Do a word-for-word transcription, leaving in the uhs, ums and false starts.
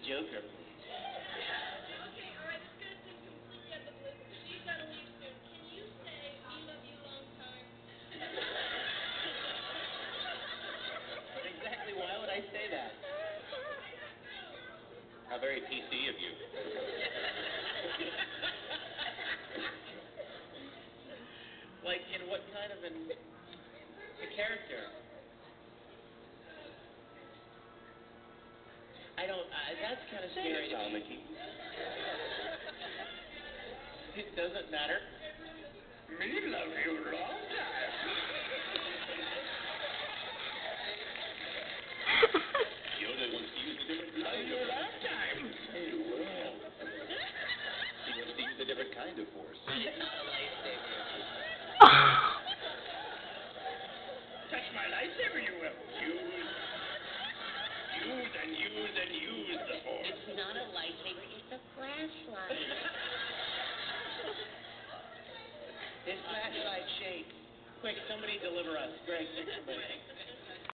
Joker, please. Okay, all right, it's gonna seem completely out of the blue because you've got to leave soon. Can you say we love you long time? But exactly why would I say that? How very P C of you. Like, in what kind of an... a character? I don't... Uh, that's kind of scary to me. Mickey. It doesn't matter. Me love you long time. Yoda wants to use a different kind of long time. Hey, well. He wants to use a different kind of force. It's not a lightsaber. Touch my lightsaber, you will. Use, use and use and use the force. It's not a lightsaber, it's a flashlight. This flashlight shakes. Quick, somebody deliver us. Greg, get somebody.